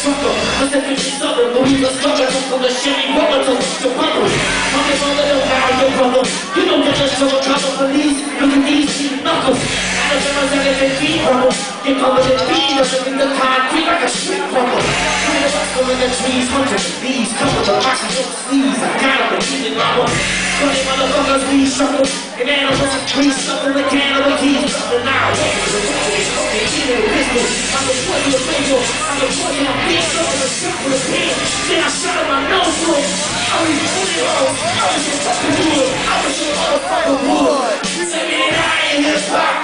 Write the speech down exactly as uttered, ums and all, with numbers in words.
trucker. I said fifty something, but we was stuck from the Chevy Butler to the bubble. I'm the brother, don't hide your brother. You know what the show cover police. Look at these cheap knuckles. I don't know if they feet rubble. Get covered in bees, I'm in the concrete like a street rubber. I'm the hustle in the trees, hunting bees, cover the boxes of sleeves. I got them, and eating lava. Twenty motherfuckers, we shuffle. And animals, we shuffle the can of the keys. And now, I'm the boy of the bagel, I'm the boy of the beat, I'm the shot with a pen. Then I shot at my nose for it. I was pulling it off, I was just fucking wood, I was your motherfucking wood. Say me that I ain't hip hop.